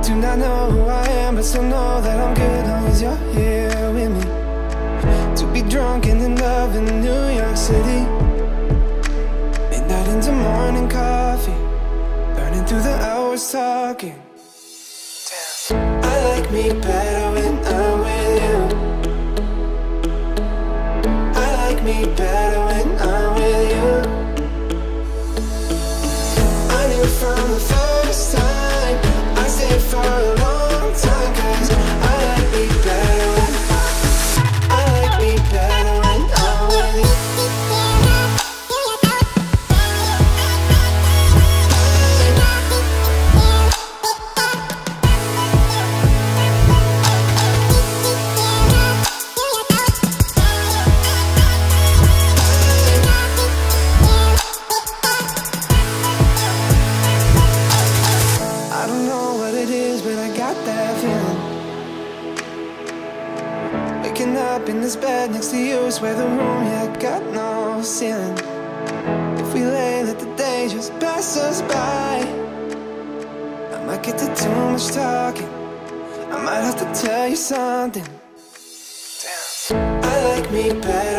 do not know who I am, but still know that I'm good long as you're here with me. To be drunk and in love in New York City, midnight into morning coffee, burning through the hours talking. Damn. I like me better when I'm with you. I like me better when I'm with you. I knew from the first time I stayed for a long time, 'cause I like me better when I like me better when I'm with you. I don't know what it is, but I got that feeling. Waking up in this bed next to you, swear the room, yeah, got no ceiling. If we lay, let the day just pass us by. I might get to too much talking, I might have to tell you something. Damn. I like me better